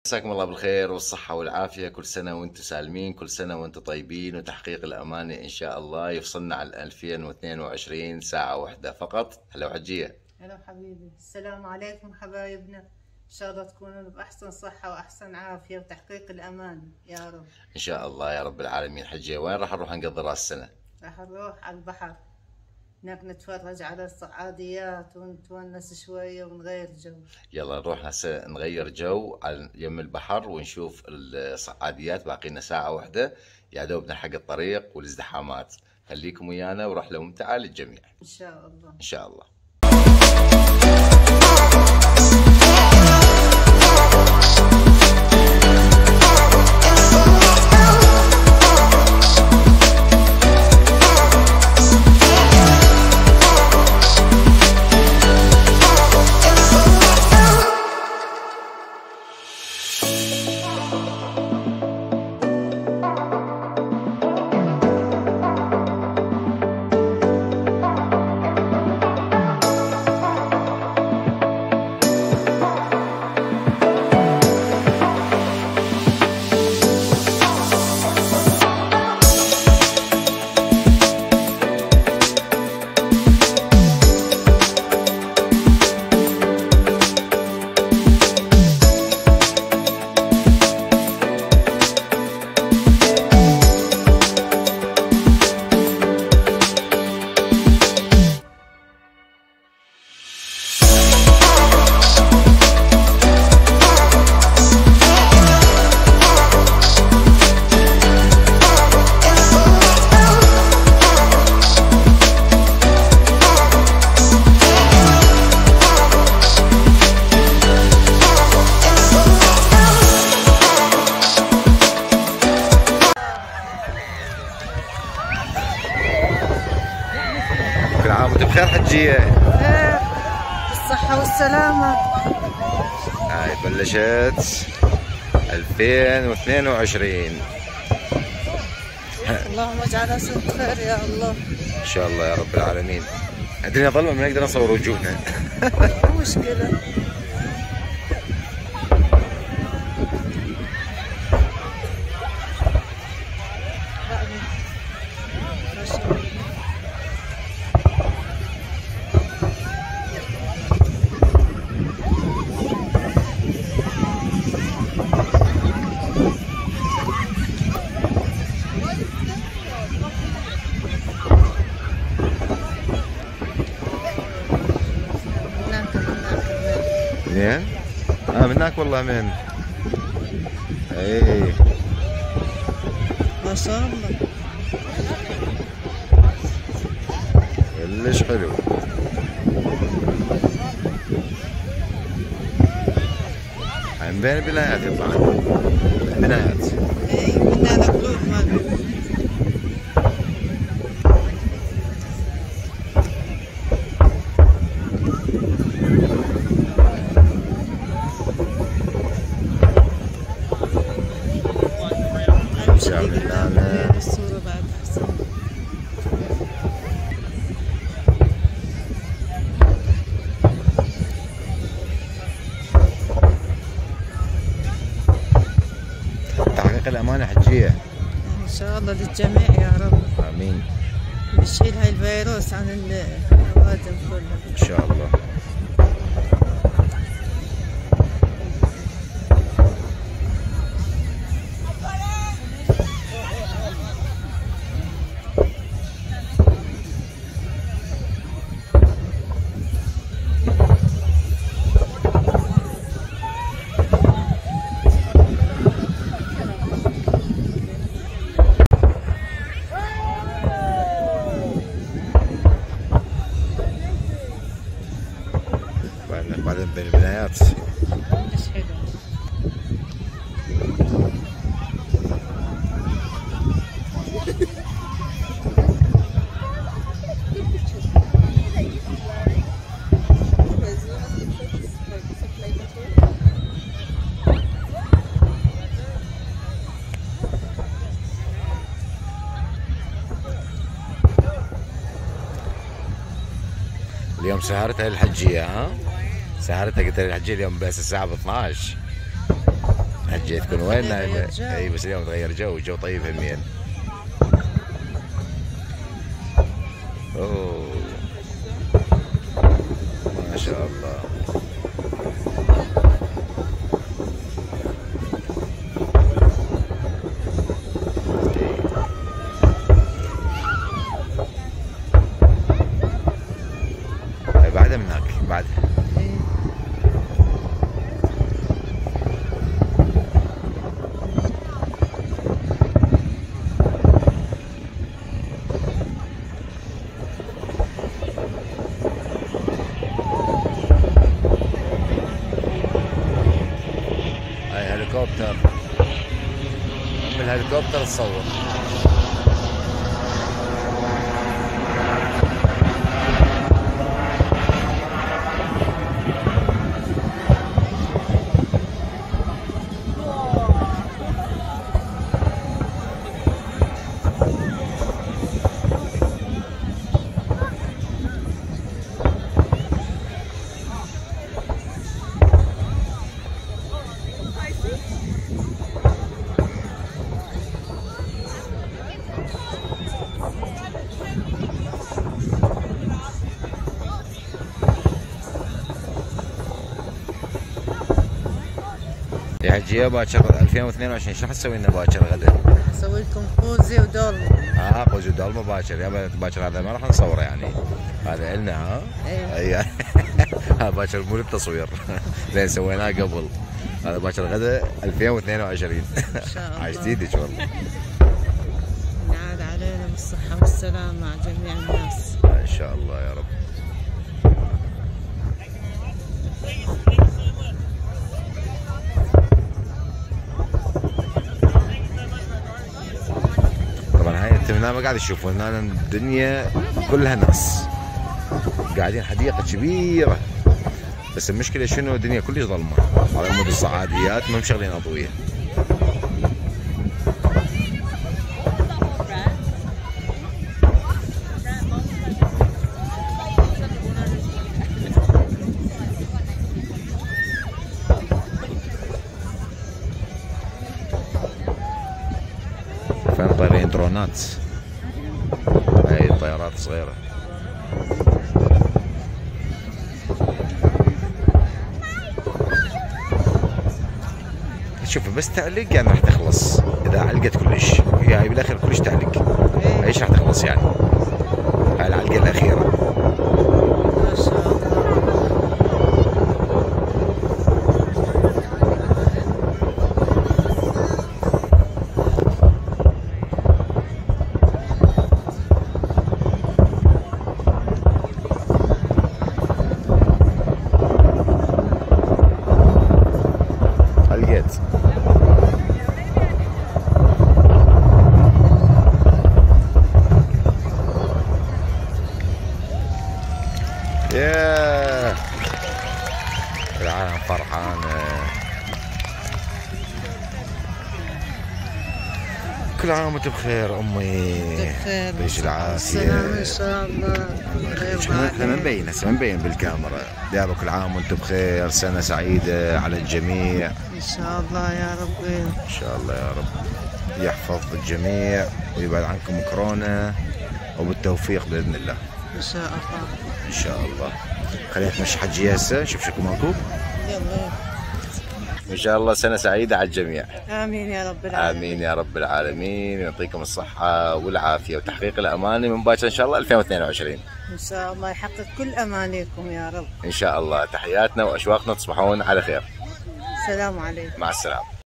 مساكم الله بالخير والصحة والعافية، كل سنة وانتم سالمين، كل سنة وانتم طيبين، وتحقيق الأمانة إن شاء الله يفصلنا على 2022 ساعة واحدة فقط. هلا وحجية. هلا حبيبي، السلام عليكم حبايبنا، إن شاء الله تكونوا بأحسن صحة وأحسن عافية وتحقيق الأمان يا رب. إن شاء الله يا رب العالمين. حجية وين راح نروح نقضي رأس السنة؟ راح نروح على البحر، هناك نتفرج على الصعاديات ونتونس شوية ونغير جو. يلا نروح هسه نغير جو على يم البحر ونشوف الصعاديات. باقي لنا ساعة واحدة يا دوب نلحق الطريق والازدحامات. خليكم ويانا ورحلة ممتعة للجميع إن شاء الله. إن شاء الله. كل عام وانت بخير حجية. خير، بالصحة والسلامة. هاي بلشت 2022 اللهم اجعلها سنة خير يا الله ان شاء الله يا رب العالمين. الدنيا ظلمة ما نقدر نصور وجوهنا. مو مشكلة. منين؟ منك والله. من اي ما شاء الله كلش حلو. من بين البنايات يطلع البنايات. اي من هذا قلوب ما الصورة بعد أحسن. تحقيق الأمانة حجية إن شاء الله للجميع يا رب. آمين. نشيل هاي الفيروس عن الأوادم كلها إن شاء الله. بعدين بين البنايات. مش حلو. اليوم سهرتها الحجية. سهرتها قلت لها الحجية اليوم بس الساعة ب 12. جيت تكون وين نايمة؟ تغير جو. اي بس اليوم تغير جو، الجو طيب همين. اوه ما شاء الله. بعدها من هناك بعدها. هاي هليكوبتر، من الهليكوبتر تصور. يا حجي باكر 2022 شو راح تسوي لنا باكر غدا؟ اسوي لكم خوزي ودولمه. خوزي ودولمه باكر، يا باكر هذا ما راح نصوره يعني، هذا النا ها؟ ايوه. هذا باكر مو للتصوير زين سويناه قبل، هذا باكر غدا 2022 ان شاء الله. عايش ايدك والله. ينعاد علينا بالصحه والسلامه مع جميع الناس ان شاء الله يا رب. طبعا هاي انت من هنا ما قاعد تشوفون، هنا الدنيا كلها ناس قاعدين، حديقه كبيره، بس المشكله شنو؟ الدنيا كلش ظلمه على مود الصعاديات ما مشغلين اضويه. فين طايرين درونات، هاي طيارات صغيرة. شوف بس تعلق يعني راح تخلص، إذا علقت كلش هي بالآخر كلش تعلق، ايش راح تخلص يعني؟ هاي العلقة الأخيرة. ما شاء الله. علقت. ياه العالم فرحانة، كل عام وانت بخير امي. بخير يعطيك العافية. السلام ان شاء الله. احنا ما نبين هسه، ما نبين بالكاميرا. دابا كل عام وانتم بخير، سنة سعيدة على الجميع ان شاء الله يا ربي. ان شاء الله يا رب، يحفظ الجميع ويبعد عنكم كورونا، وبالتوفيق باذن الله ان شاء الله. ان شاء الله. خلينا نتمشى حجي هسه نشوف شكو ماكو. يلا ان شاء الله سنة سعيدة على الجميع. امين يا رب العالمين. امين يا رب العالمين، ويعطيكم الصحة والعافية وتحقيق الاماني من باكر ان شاء الله 2022 ان شاء الله يحقق كل امانيكم يا رب. ان شاء الله. تحياتنا واشواقنا، تصبحون على خير. السلام عليكم. مع السلامة.